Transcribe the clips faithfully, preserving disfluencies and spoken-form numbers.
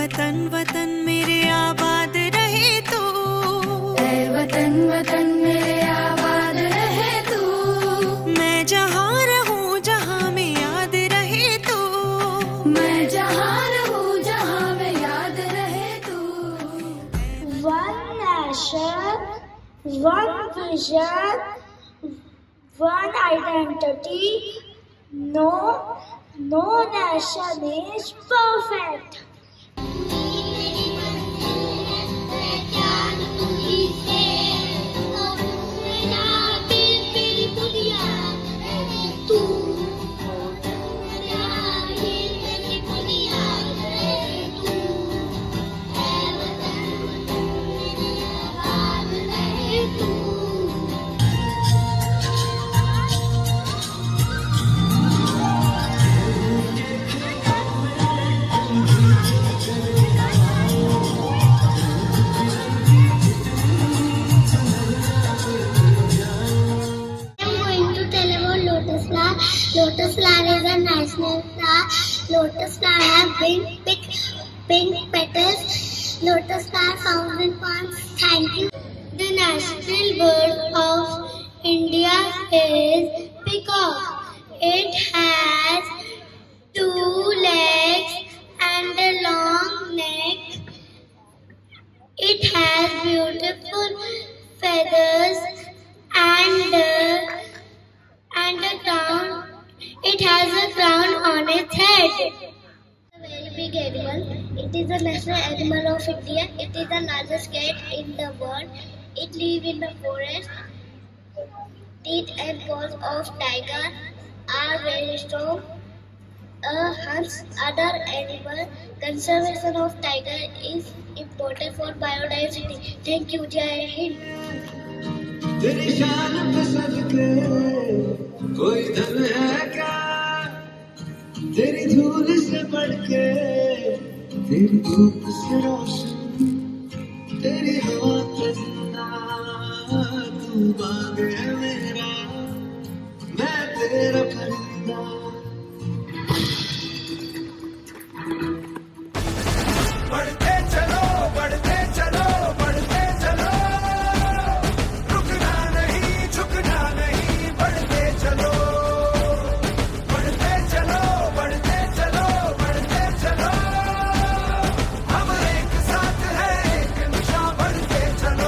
वतन वतन मेरे आबाद रहे तू, ऐ वतन वतन मेरे आबाद रहे तू। मैं जहाँ रहूँ जहाँ में याद रहे तू, मैं जहाँ रहूँ जहाँ में याद रहे तू। One nation, one vision, one identity. No, no nation is perfect. Lotus flower is a national flower. Lotus flower have pink, pink, pink petals. Lotus flower found in ponds. Thank you. The national bird of India is peacock. It has two legs and a long neck. It has beautiful feathers and a, and a crown. It has a crown on its head. It's a very big animal. It is the national animal of India. It is the largest cat in the world. It lives in the forest. Teeth and paws of tiger are very strong. A hunts other animal. Conservation of tiger is important for biodiversity. Thank you. Jai Hind. तेरी शान पे सदके कोई धन है क्या, तेरी धूल से बढ़ के, तेरी धूप से रोशन, तेरी हवा पे जिंदा, तू बाग है मेरा, मैं तेरा परिंदा। बढ़ते चलो बढ़ते चलो बढ़ते चलो, रुकना नहीं झुकना नहीं, बढ़ते चलो बढ़ते चलो बढ़ते चलो बढ़ते चलो, हम एक साथ हैं एक निशा, बढ़ते चलो।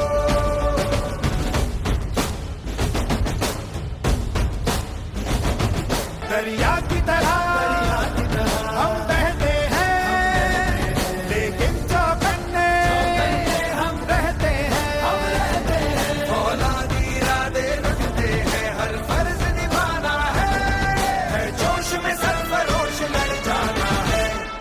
दरिया की तरह हम बहते हैं, लेकिन चौकन्ने हम रहते हैं। औलाद इरादे रखते हैं, हर फर्ज निभाना है, है जोश में सरफरोश लड़ जाना है।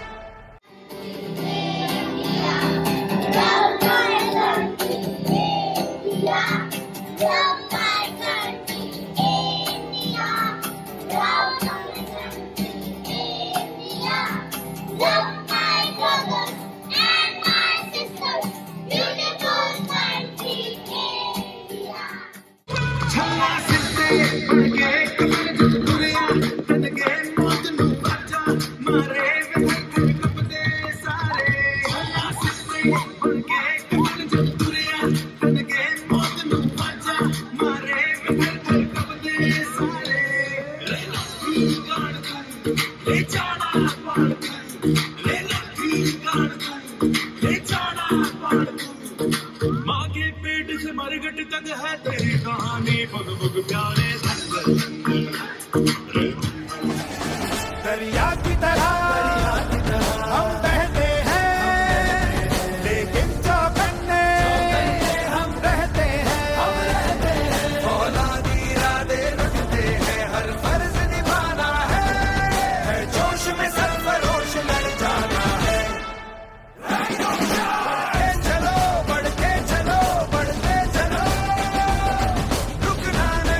छल्ला सिद्धे बनके कमर जो दुनिया बन गए, मौत नू बाजा मारे वे कपदे सारे। छल्ला सिद्धे बनके कमर जो दुनिया बन गए, मौत नू बाजा मारे वे कपदे सारे। ले लखी गाड़ तू ले जाना पाड़ तू, ले लखी गाड़ तू ले जाना पाड़ तू। माँ के पेट से मरगट तक है तेरी कहानी, बुग बुग प्यारे दरिया की तरह हम बहते हैं, लेकिन चौकन्ने हम रहते हैं। औलाद इरादे रखते हैं, हर फर्ज निभाना है, है जोश में सरफरोश लड़ जाना है। बढ़ते चलो बढ़ते चलो बढ़ते चलो, रुकना नहीं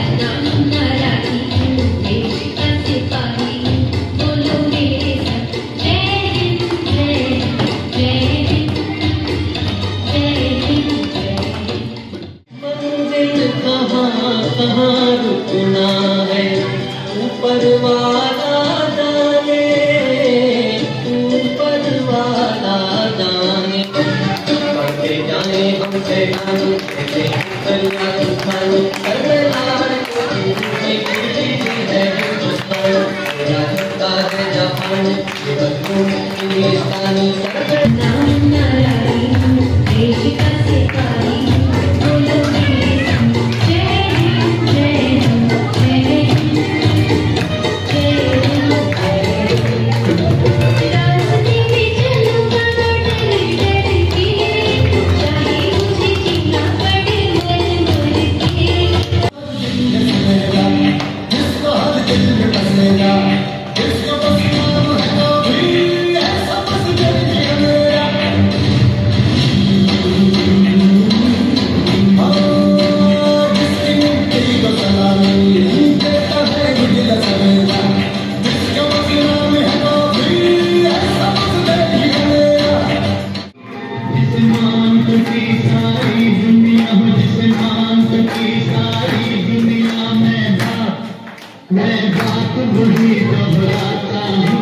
मैं बात वही घबराता हूँ।